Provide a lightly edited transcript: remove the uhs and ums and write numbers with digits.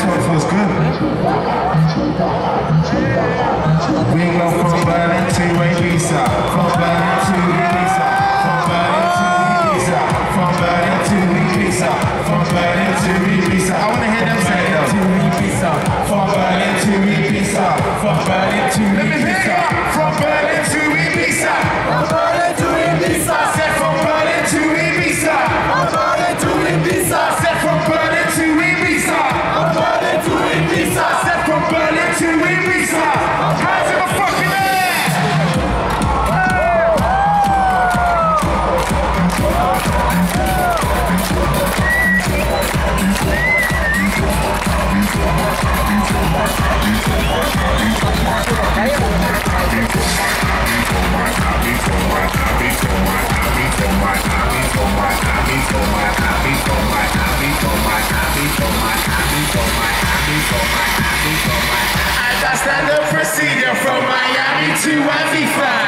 one feels good. We go from Berlin to Ibiza, from Berlin to Ibiza, from Berlin to Ibiza, from Berlin to Ibiza, from Berlin to Ibiza. I wanna hear them say it. To Ibiza, from Berlin to Ibiza, from Berlin to Ibiza, from Berlin to Ibiza, from Berlin to Ibiza. Said from Berlin to Ibiza, from Berlin to Ibiza. Said from Berlin to Ibiza, from Berlin to Ibiza. Said from Berlin to Ibiza. Hands in the fucking air. As I stand up procedure from Miami to Ibiza.